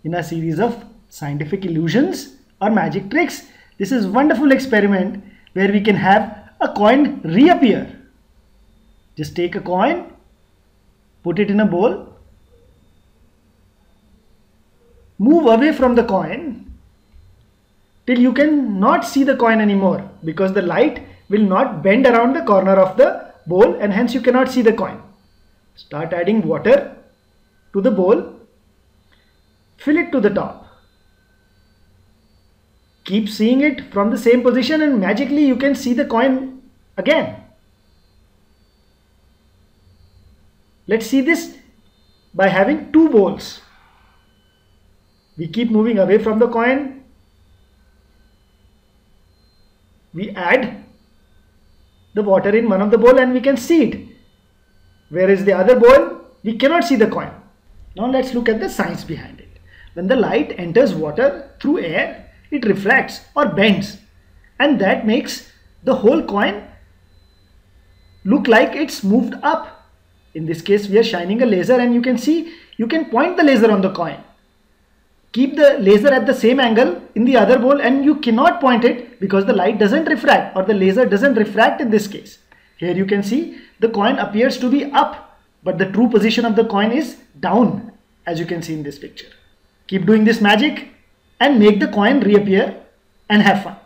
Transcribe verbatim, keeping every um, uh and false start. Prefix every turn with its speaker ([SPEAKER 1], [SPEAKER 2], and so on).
[SPEAKER 1] in a series of scientific illusions or magic tricks. This is a wonderful experiment where we can have a coin reappear. Just take a coin, put it in a bowl, move away from the coin till you can not see the coin anymore, because the light will not bend around the corner of the bowl and hence you cannot see the coin. Start adding water to the bowl, fill it to the top. Keep seeing it from the same position and magically you can see the coin again. Let's see this by having two bowls. We keep moving away from the coin. We add the water in one of the bowl and we can see it. Whereas the other bowl, we cannot see the coin. Now let's look at the science behind it. When the light enters water through air, it refracts or bends, and that makes the whole coin look like it's moved up. In this case, we are shining a laser and you can see, you can point the laser on the coin. Keep the laser at the same angle in the other bowl and you cannot point it because the light doesn't refract, or the laser doesn't refract in this case. Here you can see the coin appears to be up, but the true position of the coin is down, as you can see in this picture. Keep doing this magic and make the coin reappear and have fun.